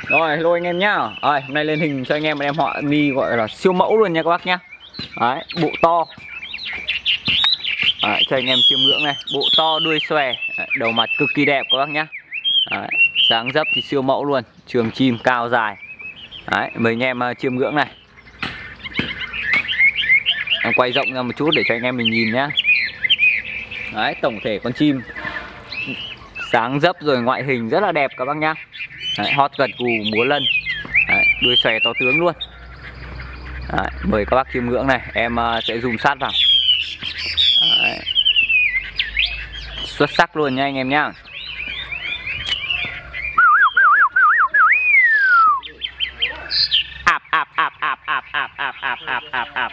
Rồi hello anh em nhá. Rồi hôm nay lên hình cho anh em họ mi gọi là siêu mẫu luôn nha các bác nhá. Đấy, bộ to. Đấy, cho anh em chiêm ngưỡng này, bộ to đuôi xòe, đầu mặt cực kỳ đẹp các bác nhá. Đấy, dáng dấp thì siêu mẫu luôn, trường chim cao dài. Đấy, mời anh em chiêm ngưỡng này. Em quay rộng ra một chút để cho anh em mình nhìn nhá. Đấy, tổng thể con chim dáng dấp rồi ngoại hình rất là đẹp các bác nhá. Đấy, hót gật gù múa lân. Đấy, đuôi xòe to tướng luôn. Đấy, mời các bác chiêm ngưỡng này, em sẽ zoom sát vào. Đấy, xuất sắc luôn nha anh em nhá. Ạp ạp ạp ạp ạp ạp ạp ạp ạp ạp ạp.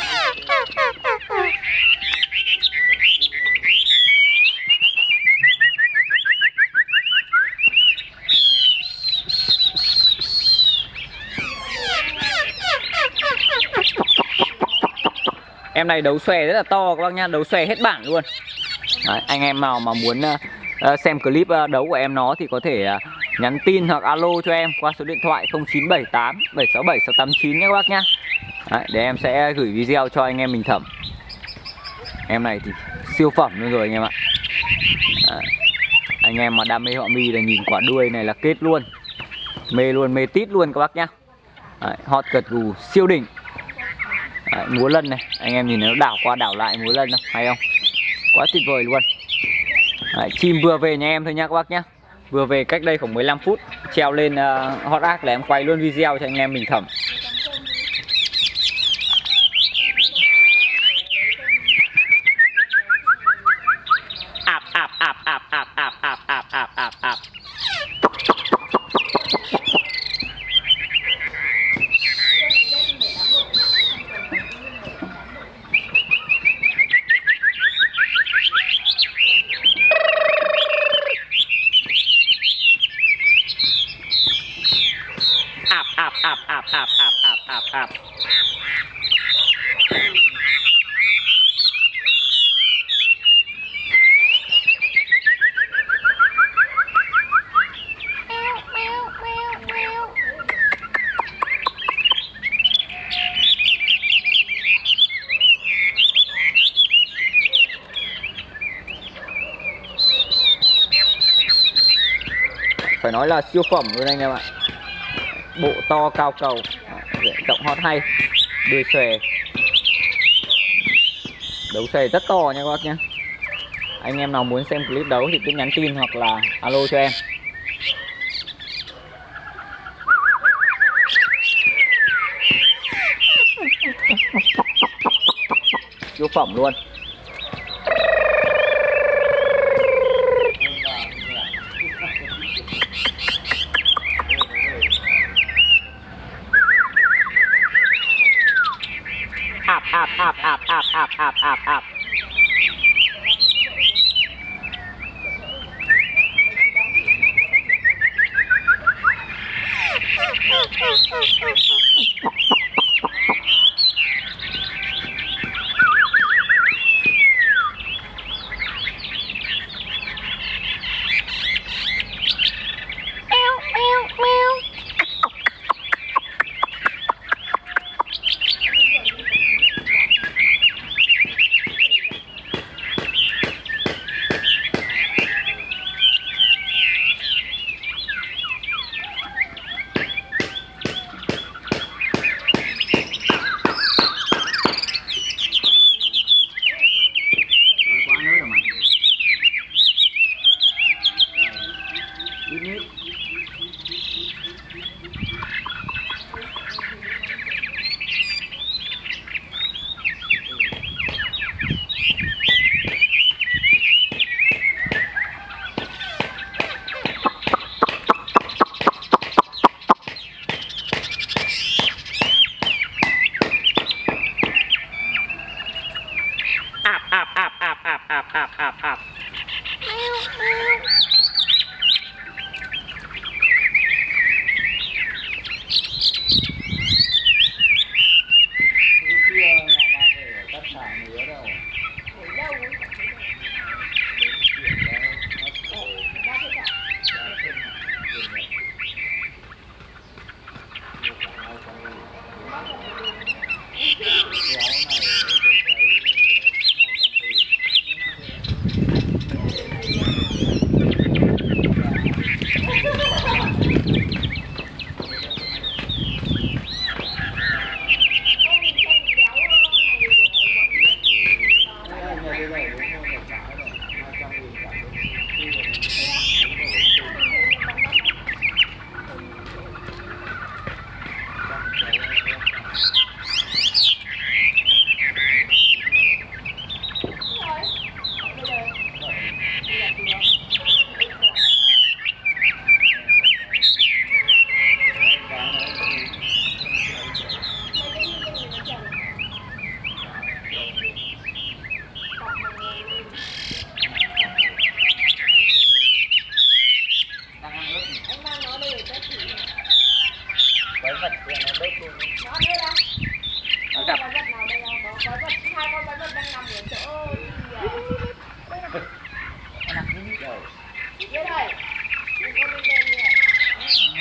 Em này đấu xòe rất là to các bác nhá, đấu xòe hết bản luôn. Đấy, anh em nào mà muốn xem clip đấu của em nó thì có thể nhắn tin hoặc alo cho em qua số điện thoại 0978 767 689 nhé các bác nhá. Đấy, để em sẽ gửi video cho anh em mình thẩm. Em này thì siêu phẩm luôn rồi anh em ạ. Đấy, anh em mà đam mê họ mi là nhìn quả đuôi này là kết luôn. Mê luôn, mê tít luôn các bác nhá. Đấy, hót gật gù siêu đỉnh. Đấy, múa lân này, anh em nhìn nó đảo qua đảo lại múa lân không? Hay không? Quá tuyệt vời luôn. Đấy, chim vừa về nhà em thôi nha các bác nhá. Vừa về cách đây khoảng 15 phút. Treo lên hot arc là em quay luôn video cho anh em mình thẩm. Ạp ạp ạp ạp ạp ạp ạp ạp ạp ạp ạp. Ạp ạp ạp ạp ạp ạp ạp ạp. Phải nói là siêu phẩm luôn anh em ạ. Bộ to cao cầu, giọng hót hay, đuôi xòe, đấu xòe rất to nha các bác nhé. Anh em nào muốn xem clip đấu thì cứ nhắn tin hoặc là alo cho em. Siêu phẩm luôn. Ạp ạp ạp ạp ạp ạp ạp ạp ạp. Ạp ạp ạp ạp ạp ạp ạp ạp ạp.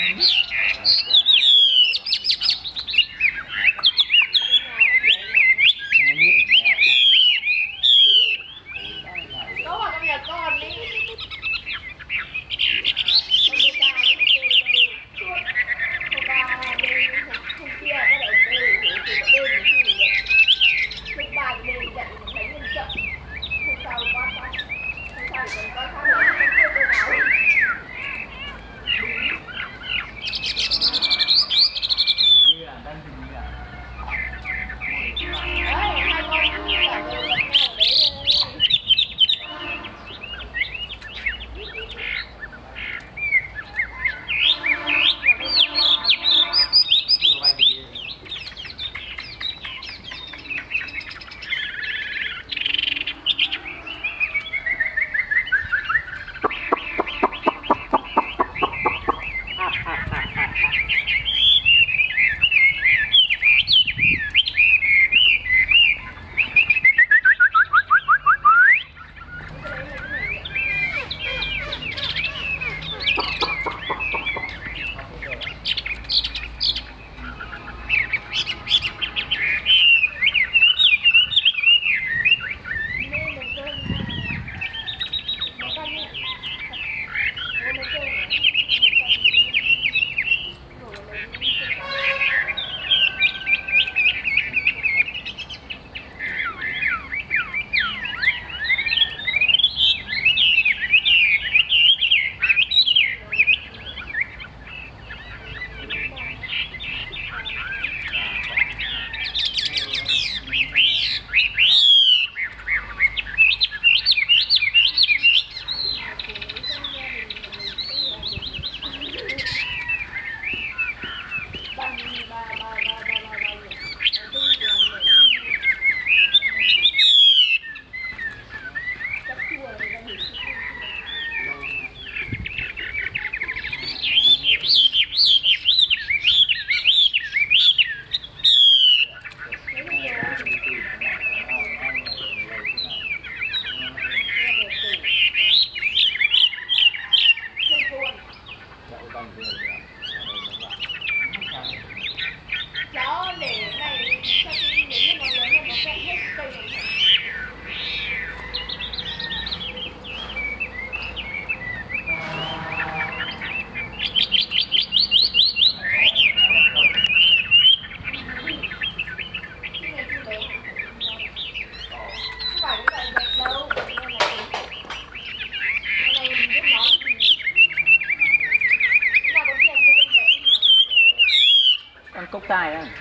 Cốc tai đó.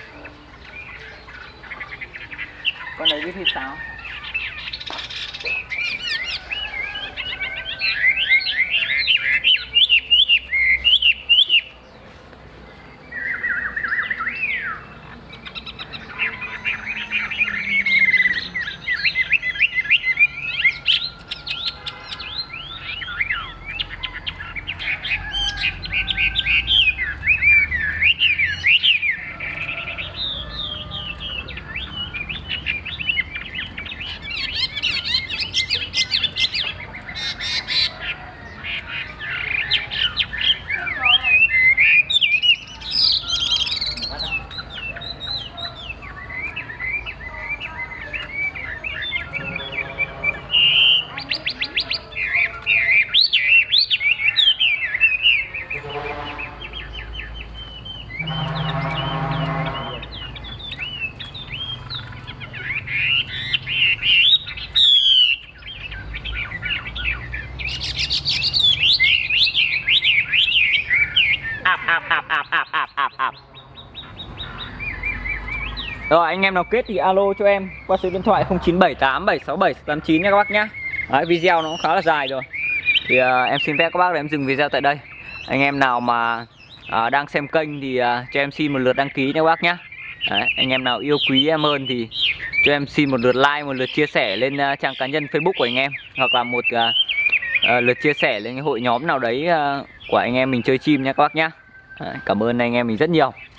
Con đấy biết thì sao? Rồi anh em nào kết thì alo cho em qua số điện thoại 0978 767 689 nha các bác nhé. Đấy, video nó cũng khá là dài rồi thì em xin phép các bác để em dừng video tại đây. Anh em nào mà đang xem kênh thì cho em xin một lượt đăng ký nha các bác nhé. Đấy, anh em nào yêu quý em hơn thì cho em xin một lượt like, một lượt chia sẻ lên trang cá nhân Facebook của anh em, hoặc là một lượt chia sẻ lên cái hội nhóm nào đấy của anh em mình chơi chim nha các bác nhé. Cảm ơn anh em mình rất nhiều.